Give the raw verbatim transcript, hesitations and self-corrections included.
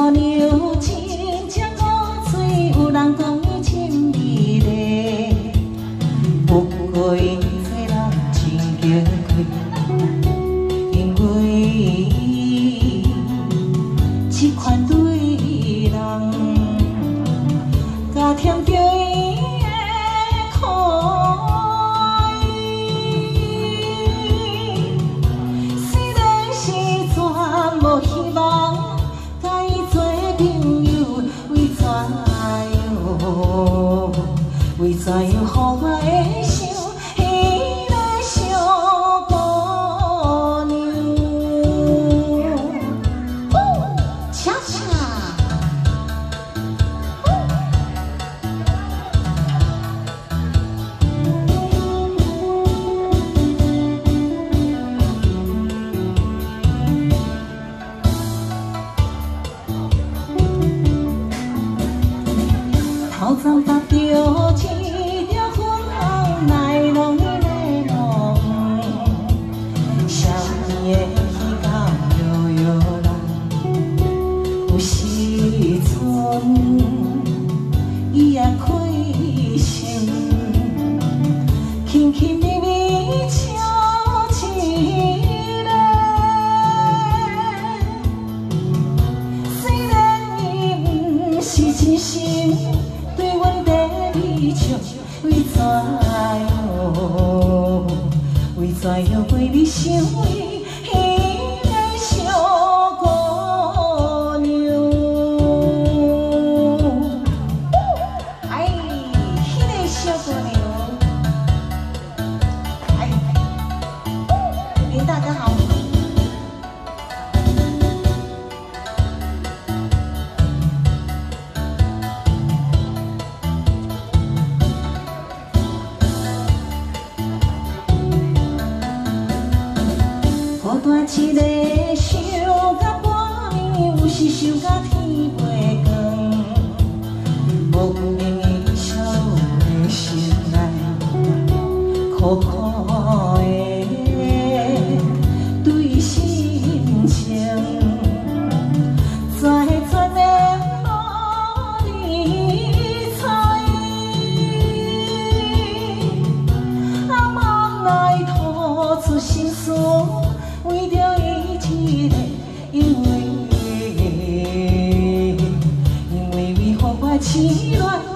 姑娘真正古锥，有人讲伊真美丽，不过伊做人真娇贵，因为这款对人，加添着伊的可爱。虽然是全无希望。 为怎样，予我会想迄个小姑娘？恰恰，头前搭着一。 伊也开心，轻轻微微笑一个。虽然伊毋是真心对阮在微笑，为怎样？为怎样陪你想伊？ 大家好。孤单一个想到半暝，有时想到天袂光，无明伊笑的心内苦苦的。 心酸，为着伊一个，因为因为伊予我痴恋。